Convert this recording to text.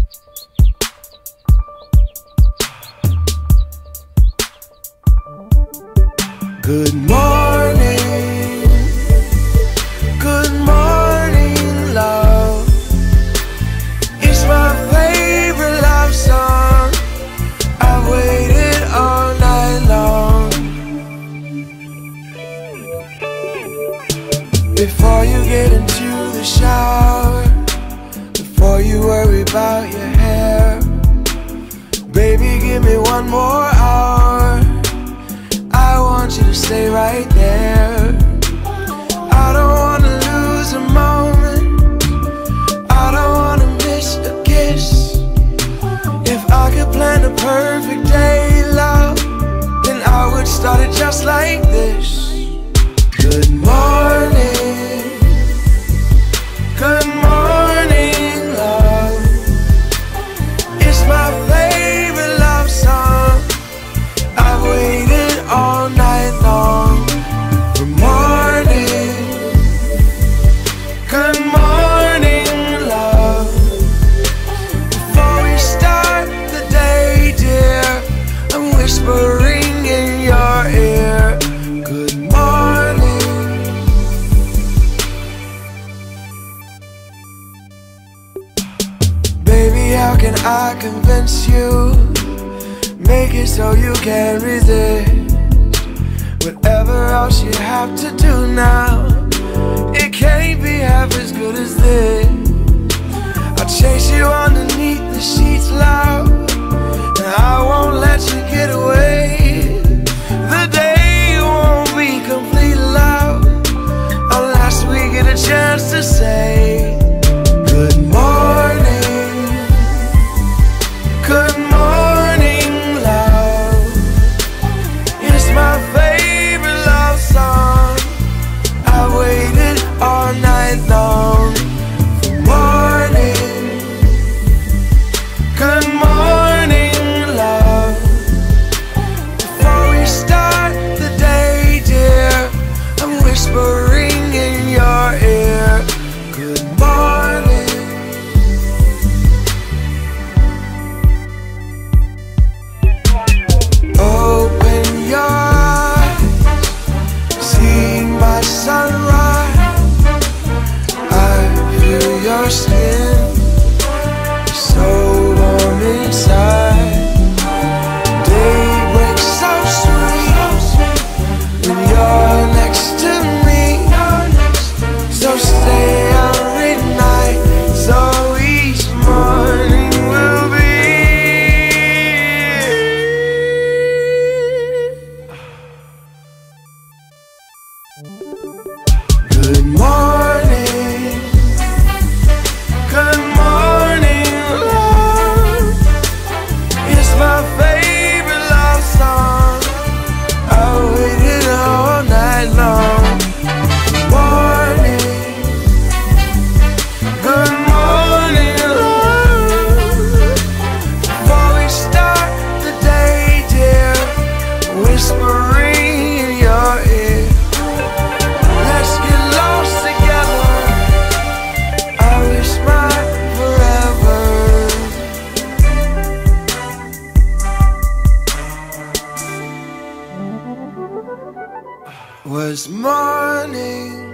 Good morning, love. It's my favorite love song. I've waited all night long. Before you get into the shower, before you worry about your hair, baby, give me one more hour. I want you to stay right there. I don't wanna lose a moment, I don't wanna miss a kiss. If I could plan a perfect day, love, then I would start it just like this. Good morning, love. It's my favorite love song. I've waited all night long for morning. Good morning, love. Before we start the day, dear, I'm whispering in your ear. Good morning. Baby, how can I convince you? Make it so you can't resist. Whatever else you have to do now, it can't be half as good as this. I'll chase you underneath the sheets loud, and I won't let you get away. The day won't be complete loud unless we get a chance to say good morning, good morning, love. It's my favorite love song. I waited all night long for morning. Good morning, love. Before we start the day, dear, I'm whispering in your ear. Good morning. Open your eyes, see my sunrise. I feel your skin, so warm inside. Day breaks so sweet when you're next to me. So stay out midnight, so each morning will be. Good morning, love. It's my favorite love song. I waited all night long. Morning, good morning, love. Before we start the day, dear, whispering in your ear. Let's get lost together. I wish mine forever was morning.